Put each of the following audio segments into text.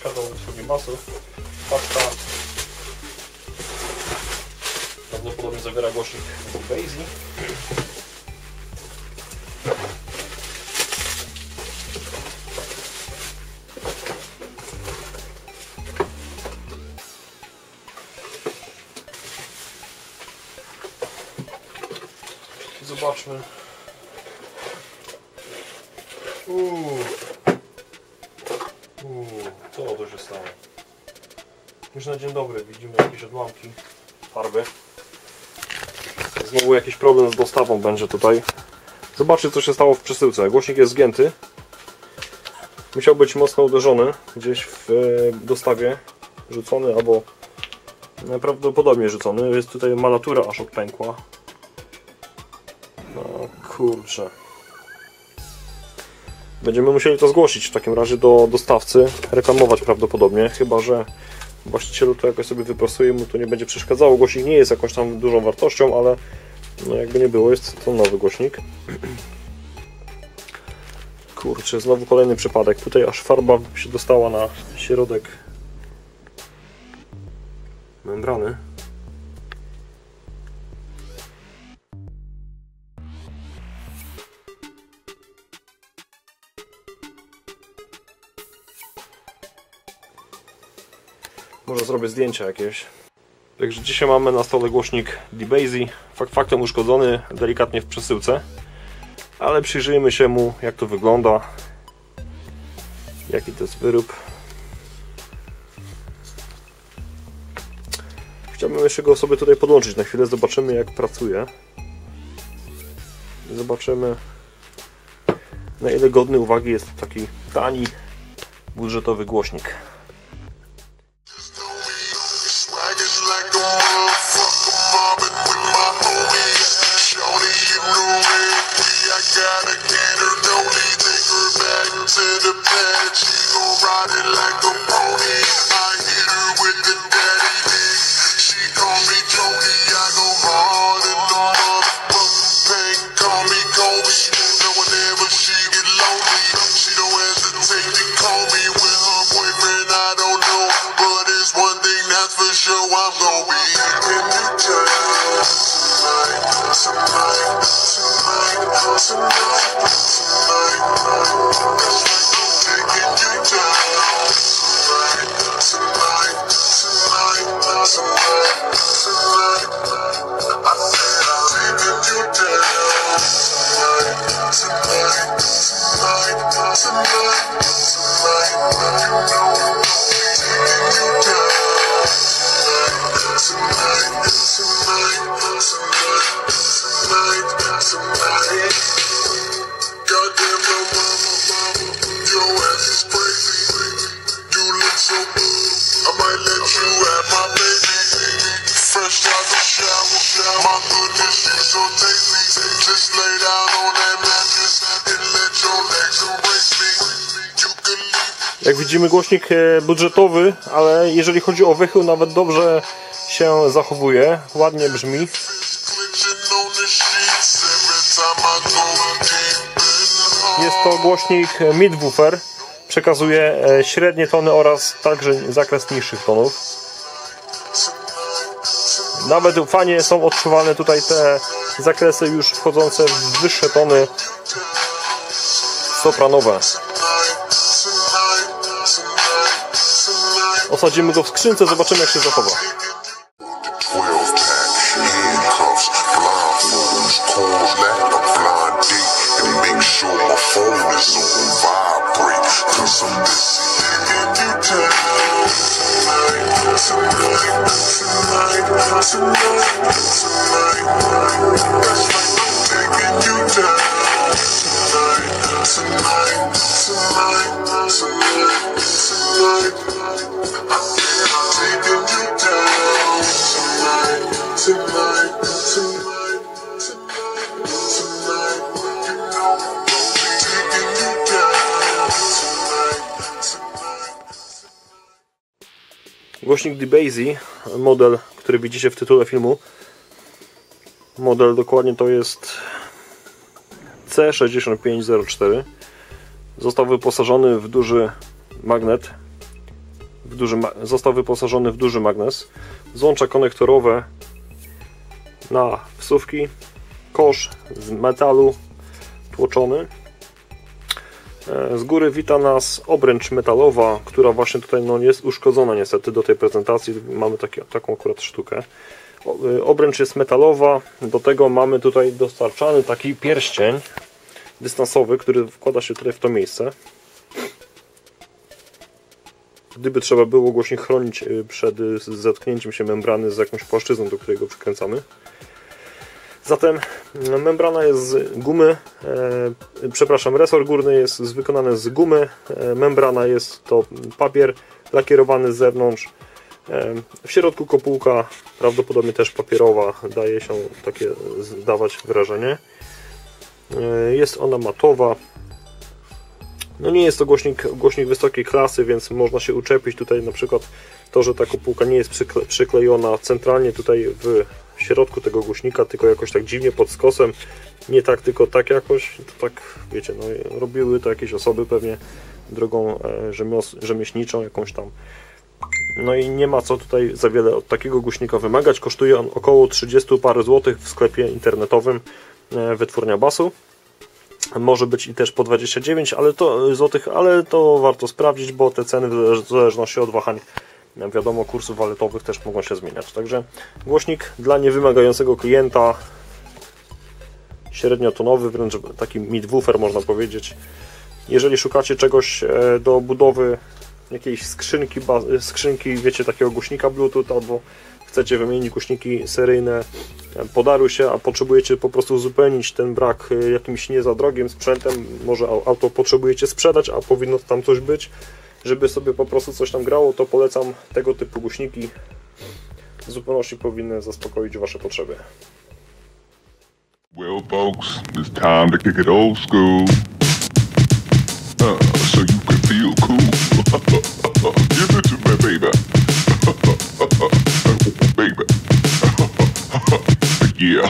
posiadał wysokie masy. Paczka prawdopodobnie zawiera głośnik DeBassy. Zobaczmy. Co to się stało? Już na dzień dobry widzimy jakieś odłamki farby. Znowu jakiś problem z dostawą będzie tutaj. Zobaczcie, co się stało w przesyłce. Głośnik jest zgięty. Musiał być mocno uderzony gdzieś w dostawie, rzucony albo najprawdopodobniej rzucony. Jest tutaj malatura aż odpękła. No kurczę. Będziemy musieli to zgłosić w takim razie do dostawcy, reklamować prawdopodobnie, chyba że właścicielu to jakoś sobie wypracuje, mu to nie będzie przeszkadzało. Głośnik nie jest jakąś tam dużą wartością, ale no jakby nie było, jest to nowy głośnik. Kurczę, znowu kolejny przypadek. Tutaj aż farba się dostała na środek membrany. Może zrobię zdjęcia jakieś. Także dzisiaj mamy na stole głośnik DeBassy. Faktem uszkodzony delikatnie w przesyłce. Ale przyjrzyjmy się mu, jak to wygląda. Jaki to jest wyrób. Chciałbym jeszcze go sobie tutaj podłączyć na chwilę. Zobaczymy, jak pracuje. Zobaczymy, na ile godny uwagi jest taki tani, budżetowy głośnik. Jak widzimy, głośnik budżetowy, ale jeżeli chodzi o wychył, nawet dobrze się zachowuje, ładnie brzmi. Jest to głośnik mid-woofer, przekazuje średnie tony oraz także zakres niższych tonów. Nawet fajnie są odczuwalne tutaj te zakresy już wchodzące w wyższe tony sopranowe. Osadzimy go w skrzynce, zobaczymy, jak się zachowa. Głośnik DeBassy, model, który widzicie w tytule filmu. Model dokładnie to jest C6504. Został wyposażony w duży magnet został wyposażony w duży magnes, złącza konektorowe na wsówki, kosz z metalu tłoczony. Z góry wita nas obręcz metalowa, która właśnie tutaj jest uszkodzona niestety do tej prezentacji. Mamy taką akurat sztukę. Obręcz jest metalowa, do tego mamy tutaj dostarczany taki pierścień dystansowy, który wkłada się tutaj w to miejsce. Gdyby trzeba było głośnik chronić przed zetknięciem się membrany z jakąś płaszczyzną, do której go przykręcamy. Zatem membrana jest z gumy, resor górny jest wykonany z gumy, membrana jest to papier lakierowany z zewnątrz, w środku kopułka, prawdopodobnie też papierowa, daje się takie zdawać wrażenie. Jest ona matowa. No nie jest to głośnik wysokiej klasy, więc można się uczepić tutaj na przykład to, że ta kopułka nie jest przyklejona centralnie tutaj w środku tego głośnika, tylko jakoś tak dziwnie pod skosem, nie tak, tylko tak jakoś, to tak wiecie, no robiły to jakieś osoby pewnie drogą rzemieślniczą jakąś tam. No i nie ma co tutaj za wiele od takiego głośnika wymagać. Kosztuje on około 30 parę złotych w sklepie internetowym Wytwórnia Basu. Może być i też po 29 złotych, ale to warto sprawdzić, bo te ceny w zależności od wahań, wiadomo, kursów walutowych też mogą się zmieniać. Także głośnik dla niewymagającego klienta, średniotonowy, wręcz taki mid-woofer można powiedzieć. Jeżeli szukacie czegoś do budowy jakiejś skrzynki, wiecie, takiego głośnika Bluetooth, albo chcecie wymienić głośniki seryjne, podarły się, a potrzebujecie po prostu uzupełnić ten brak jakimś nie za drogim sprzętem, może auto potrzebujecie sprzedać, a powinno tam coś być, żeby sobie po prostu coś tam grało, to polecam tego typu głośniki. W zupełności powinny zaspokoić wasze potrzeby. Well, folks, it's time to kick it old school. So you can feel cool. Give it to me, baby. Baby. Yeah.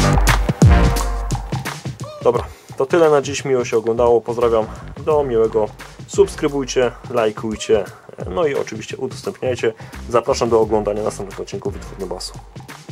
Dobra, to tyle na dziś. Miło się oglądało. Pozdrawiam. Do miłego. Subskrybujcie, lajkujcie, no i oczywiście udostępniajcie. Zapraszam do oglądania następnych odcinków Wytwórni Basu.